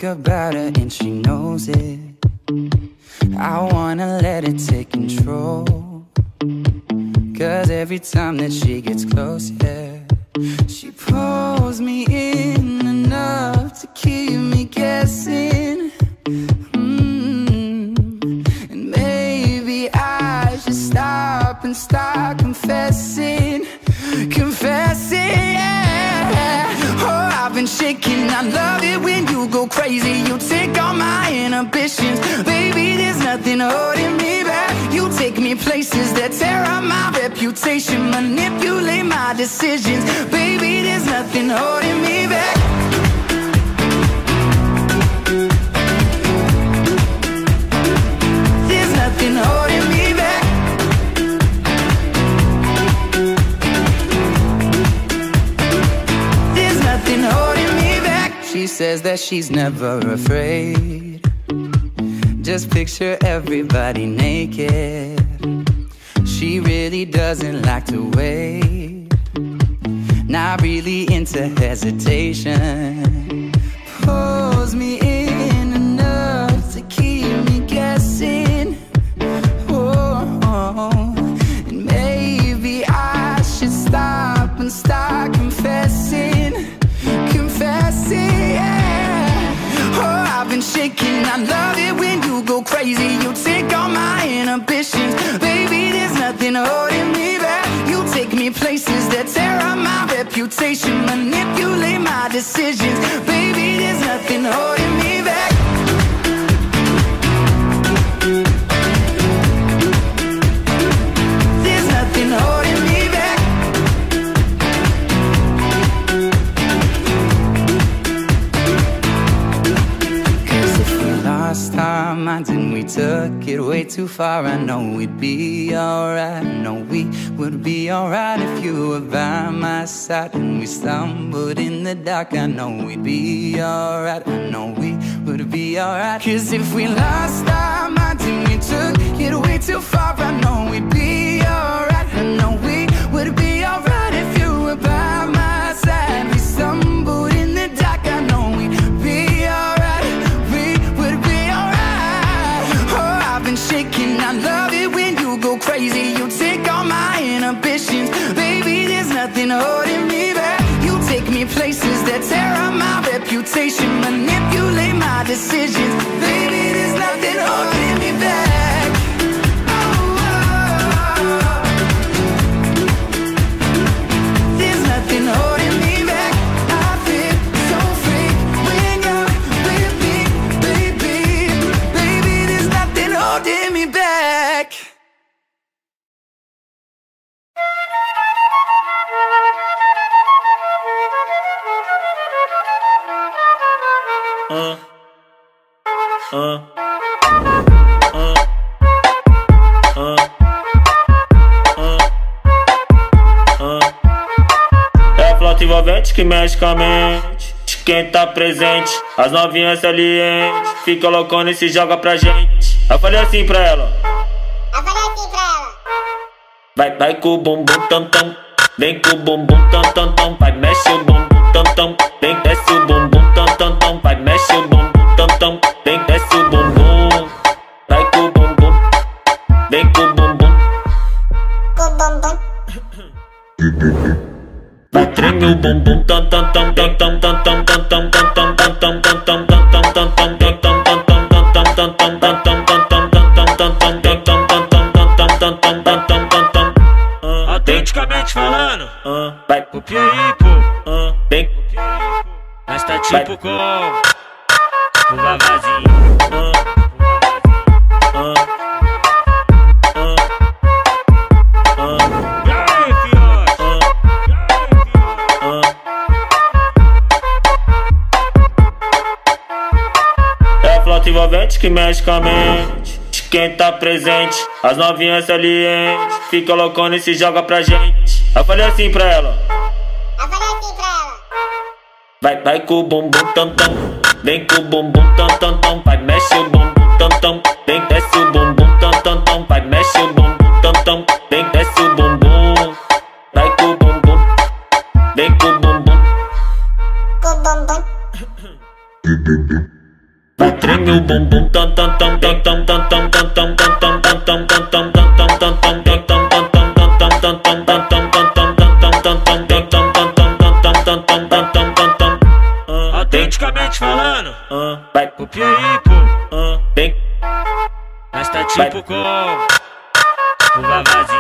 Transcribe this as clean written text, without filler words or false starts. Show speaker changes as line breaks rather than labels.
about her and she knows it. I wanna let it take control, 'cause every time that she gets close, yeah, she pulls me in enough to keep me guessing. And maybe I should stop and start confessing. Confessing, yeah. Oh, I've been shaking. I love it when you go crazy. You take all my inhibitions. Baby, there's nothing holding me back. You take me places that tear up my reputation, manipulate my decisions. Baby, there's nothing holding me back. There's nothing holding me back. There's nothing holding me back. She says that she's never afraid. Just picture everybody naked. She really doesn't like to wait. Not really into hesitation. Pulls me in enough to keep me guessing. Oh, and maybe I should stop and start confessing. Confessing, yeah. Oh, I've been shaking. I love it when you go crazy. You take all my inhibitions. Baby, there's nothing holding me back. You take me places that tear up my reputation, manipulate my decisions. Baby, there's nothing holding me back. There's nothing holding me back. Lost our minds and we took it way too far. I know we'd be alright. I know we would be alright if you were by my side. And we stumbled in the dark. I know we'd be alright. I know we would be alright. 'Cause if we lost our minds and we took it way too far, I know we'd be alright. I know we would be alright if you were by my side. We stumbled in the dark. I know we'd be alright. Shaking, I love it when you go crazy. You take all my inhibitions. Baby, there's nothing holding me back. You take me places that tear up my reputation, manipulate my decisions. Baby, there's nothing holding me back. There's nothing holding me back. I feel so free when you're with me, baby. Baby, there's nothing holding me back.
É a flauta envolvente que mexe com a mente de quem tá presente. As novinhas salientes fica loucona e se joga pra gente. Eu falei assim pra ela. Vai com o bumbum tam tam. Vem com o bumbum tam tam tam. Vai mexe o bumbum tam tam. Vem desce o bumbum tam tam tam. Vai mexe o bumbum tam tam. Vem desce o bumbum. Vai com o bumbum. Vem com o bumbum. Vai treme o bumbum tam tam tam tam tam tam tam tam tam tam tam tam tam tam tam tam tam
Autenticamente falando,
vai
copia aí, pô.
Vem,
Mas tá tipo com o Vavazinho.
É a flauta envolvente que mexe com a mente de quem tá presente. As novinhas salientes fica loucona e se joga pra gente. Eu falei assim pra ela. Vai com o bumbum tam tam. Vem com o bumbum tam tam tam. Vai mexe o bumbum tam tam. Vem desce o bumbum tam tam tam. Vai mexe o bumbum tam tam. Vem desce o bumbum. Vai com o bumbum. Vem com o bumbum. o bumbum tam tam tam tam tam tam tam tam tam tam tam tam tam tam
autenticamente falando,
vai
copia aí, pô.
tem
Mas tá tipo com o Vavazinho.